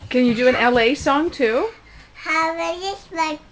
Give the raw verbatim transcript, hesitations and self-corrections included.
Can you do an L A song too? How is my